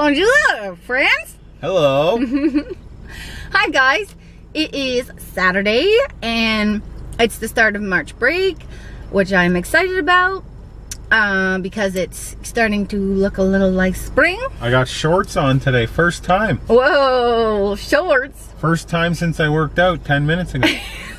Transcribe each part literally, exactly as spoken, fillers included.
Bonjour, friends. Hello. Hi, guys. It is Saturday, and it's the start of March break, which I'm excited about uh, because it's starting to look a little like spring. I got shorts on today, first time. Whoa, shorts. First time since I worked out ten minutes ago.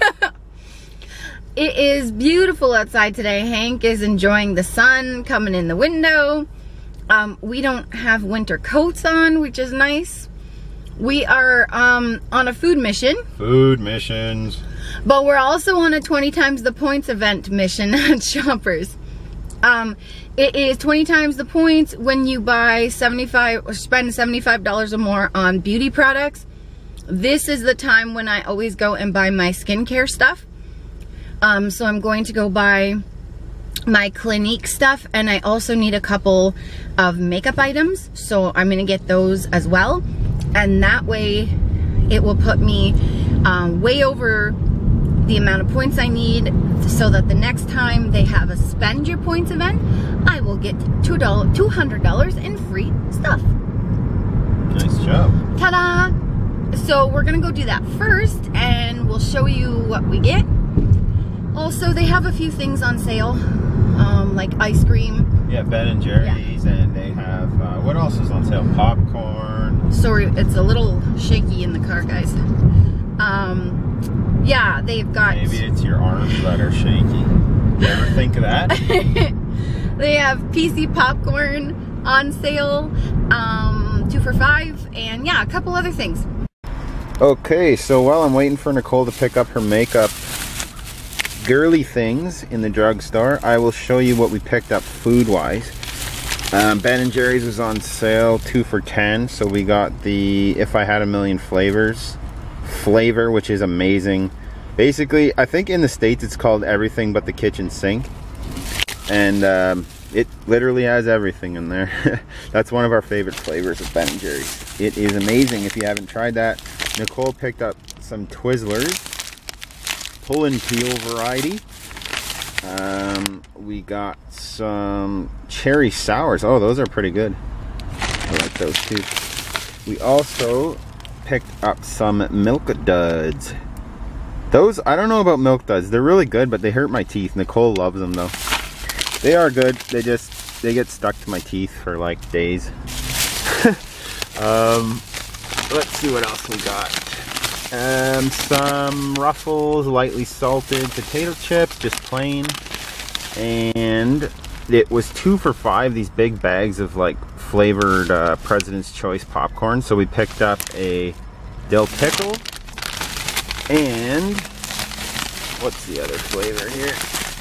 It is beautiful outside today. Hank is enjoying the sun coming in the window. Um, we don't have winter coats on, which is nice. We are um, on a food mission. Food missions. But we're also on a twenty times the points event mission at Shoppers. Um, it is twenty times the points when you buy seventy-five or spend seventy-five dollars or more on beauty products. This is the time when I always go and buy my skincare stuff. Um, so I'm going to go buy my Clinique stuff, and I also need a couple of makeup items, so I'm gonna get those as well, and that way it will put me um, way over the amount of points I need, so that the next time they have a spend your points event, I will get two hundred dollars in free stuff. Nice job. Ta-da! So we're gonna go do that first, and we'll show you what we get. Also, they have a few things on sale, um, like ice cream. Yeah, Ben and Jerry's, yeah. And they have, uh, what else is on sale? Popcorn. Sorry, it's a little shaky in the car, guys. Um, yeah, they've got... Maybe it's your arms that are shaky. You ever think of that? They have P C popcorn on sale, um, two for five, and yeah, a couple other things. Okay, so while I'm waiting for Nicole to pick up her makeup girly things in the drugstore, I will show you what we picked up food wise. um, Ben and Jerry's was on sale two for ten, so we got the If I Had a Million Flavors flavor, which is amazing. Basically, I think in the States it's called Everything But the Kitchen Sink, and um, it literally has everything in there. That's one of our favorite flavors of Ben and Jerry's. It is amazing. If you haven't tried that, Nicole picked up some Twizzlers pull and peel variety. Um, we got some cherry sours. Oh, those are pretty good. I like those too. We also picked up some Milk Duds. Those, I don't know about Milk Duds. They're really good, but they hurt my teeth. Nicole loves them though. They are good. They just, they get stuck to my teeth for like days. um, let's see what else we got. Um, some Ruffles lightly salted potato chips, just plain, and it was two for five, these big bags of like flavored uh, President's Choice popcorn. So we picked up a dill pickle, and what's the other flavor here?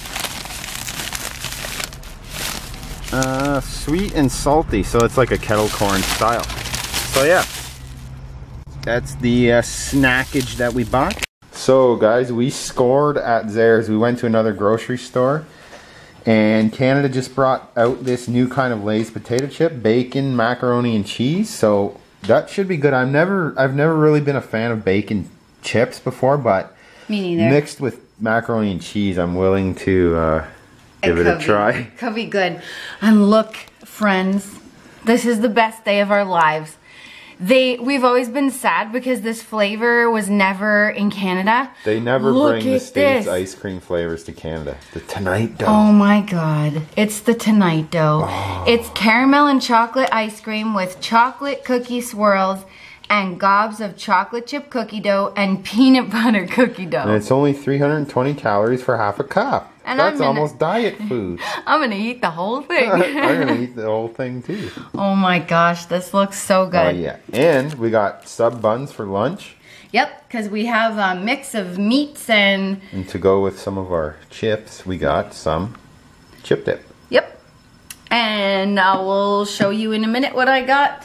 Uh, sweet and salty, so it's like a kettle corn style. So yeah. That's the uh, snackage that we bought. So guys, we scored at Zehrs. We went to another grocery store, and Canada just brought out this new kind of Lay's potato chip, bacon, macaroni, and cheese. So that should be good. I've never, I've never really been a fan of bacon chips before, but me neither. Mixed with macaroni and cheese, I'm willing to uh, give it, it a be, try. Could be good. And look, friends, this is the best day of our lives. They, we've always been sad because this flavor was never in Canada. They never Look bring the at States this. ice cream flavors to Canada. The Tonight Dough. Oh my god. It's the Tonight Dough. Oh. It's caramel and chocolate ice cream with chocolate cookie swirls and gobs of chocolate chip cookie dough and peanut butter cookie dough. And it's only three hundred twenty calories for half a cup. And That's I'm gonna, almost diet food. I'm gonna eat the whole thing. I'm gonna eat the whole thing too. Oh my gosh, this looks so good. Oh yeah, and we got sub buns for lunch. Yep, because we have a mix of meats and... And to go with some of our chips, we got some chip dip. Yep. And I will show you in a minute what I got.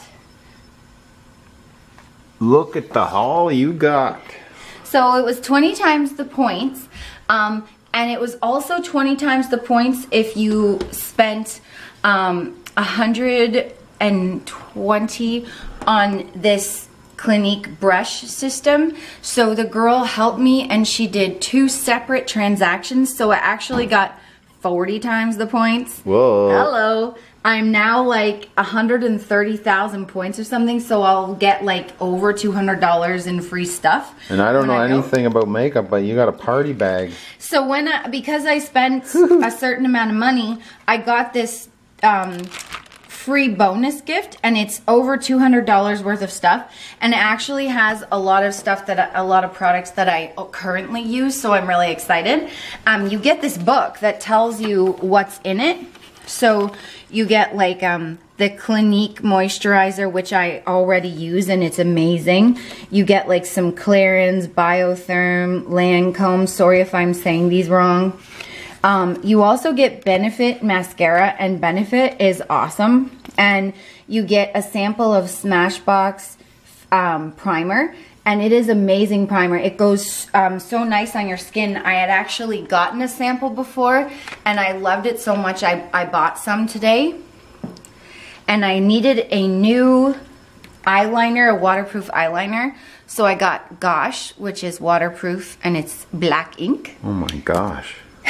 Look at the haul you got. So it was twenty times the points. Um, and it was also twenty times the points if you spent um, one hundred twenty on this Clinique brush system. So the girl helped me and she did two separate transactions. So I actually got forty times the points. Whoa. Hello. I'm now like one hundred thirty thousand points or something, so I'll get like over two hundred dollars in free stuff. And I don't know I anything go. about makeup, but you got a party bag. So when I, because I spent a certain amount of money, I got this um, free bonus gift, and it's over two hundred dollars worth of stuff, and it actually has a lot of stuff that I, a lot of products that I currently use, so I'm really excited. Um, you get this book that tells you what's in it. So you get like um, the Clinique moisturizer, which I already use, and it's amazing. You get like some Clarins, Biotherm, Lancome. Sorry if I'm saying these wrong. Um, you also get Benefit mascara, and Benefit is awesome. And you get a sample of Smashbox um, primer. And it is amazing primer. It goes um, so nice on your skin. I had actually gotten a sample before, and I loved it so much I, I bought some today. And I needed a new eyeliner, a waterproof eyeliner. So I got Gosh, which is waterproof, and it's black ink. Oh my gosh.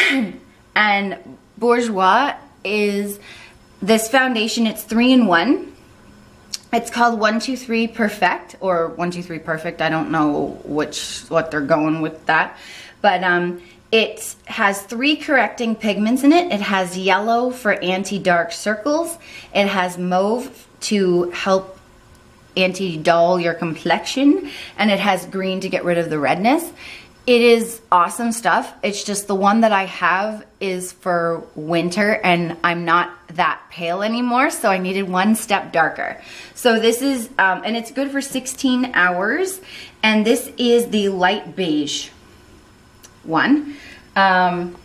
And Bourjois is this foundation. It's three in one. It's called one two three Perfect, or one two three Perfect. I don't know which what they're going with that. But um, it has three correcting pigments in it. It has yellow for anti-dark circles. It has mauve to help anti-dull your complexion. And it has green to get rid of the redness. It is awesome stuff. It's just the one that I have is for winter, and I'm not that pale anymore, so I needed one step darker. So this is, um, and it's good for sixteen hours, and this is the light beige one. Um,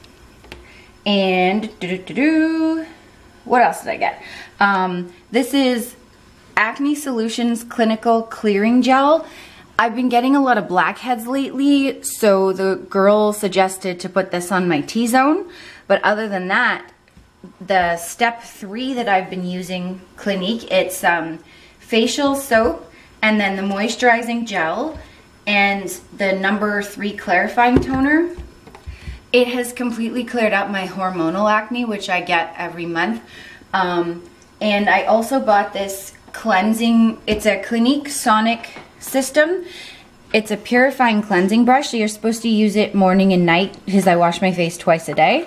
and doo -doo -doo -doo, what else did I get? Um, this is Acne Solutions Clinical Clearing Gel. I've been getting a lot of blackheads lately, so the girl suggested to put this on my T-zone. But other than that, the step three that I've been using, Clinique, it's um, facial soap, and then the moisturizing gel, and the number three clarifying toner. It has completely cleared up my hormonal acne, which I get every month. Um, and I also bought this cleansing, it's a Clinique Sonic system. It's a purifying cleansing brush, so you're supposed to use it morning and night because I wash my face twice a day.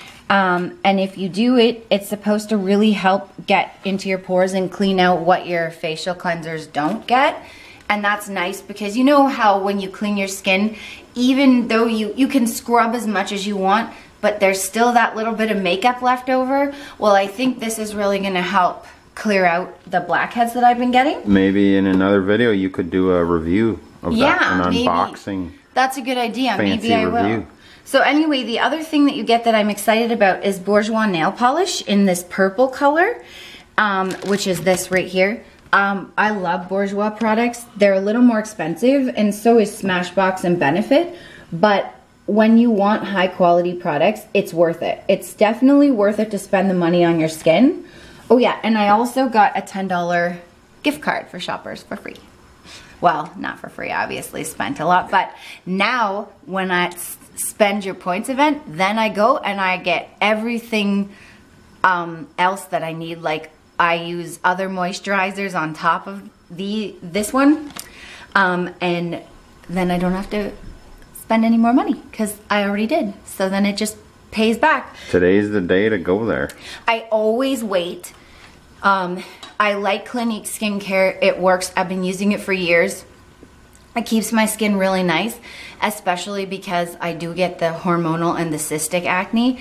Um, and if you do it, it's supposed to really help get into your pores and clean out what your facial cleansers don't get. And that's nice because you know how when you clean your skin, even though you, you can scrub as much as you want, but there's still that little bit of makeup left over. Well, I think this is really going to help clear out the blackheads that I've been getting. Maybe in another video you could do a review of yeah, that, an maybe. unboxing. That's a good idea. Fancy Maybe I review. will. So anyway, the other thing that you get that I'm excited about is Bourjois nail polish in this purple color, um, which is this right here. Um, I love Bourjois products. They're a little more expensive, and so is Smashbox and Benefit, but when you want high quality products, it's worth it. It's definitely worth it to spend the money on your skin. Oh yeah, and I also got a ten dollar gift card for shoppers for free. Well, not for free, obviously, spent a lot, but now when I spend your points event, then I go and I get everything um, else that I need. Like I use other moisturizers on top of the this one, um, and then I don't have to spend any more money because I already did. So then it just pays back. Today's the day to go there. I always wait. Um, I like Clinique skincare. It works. I've been using it for years. It keeps my skin really nice, especially because I do get the hormonal and the cystic acne.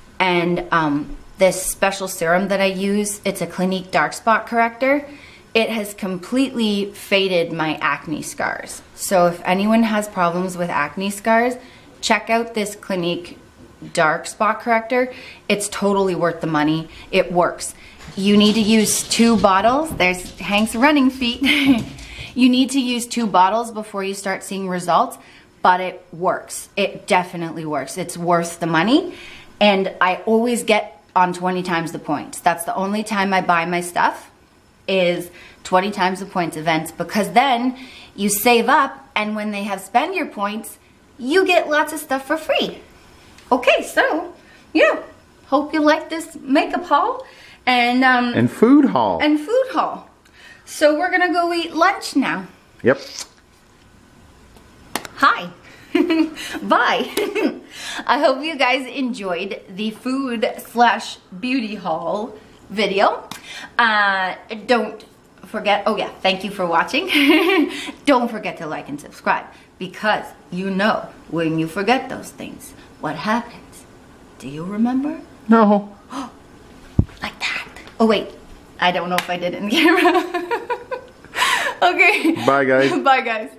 And um, this special serum that I use, it's a Clinique dark spot corrector. It has completely faded my acne scars. So if anyone has problems with acne scars, check out this Clinique dark spot corrector. It's totally worth the money. It works. You need to use two bottles. There's Hank's running feet. You need to use two bottles before you start seeing results, but it works. It definitely works. It's worth the money. And I always get on twenty times the points. That's the only time I buy my stuff, is twenty times the points events, because then you save up, and when they have spend your points, you get lots of stuff for free. Okay, so, yeah, hope you like this makeup haul. and um, and food haul. And food haul. So we're gonna go eat lunch now. Yep. Hi. Bye. I hope you guys enjoyed the food slash beauty haul video. Uh, don't forget, oh yeah, thank you for watching. Don't forget to like and subscribe, because you know when you forget those things, what happens? Do you remember? No. Like that. Oh wait, I don't know if I did it in camera. Okay. Bye guys. Bye guys.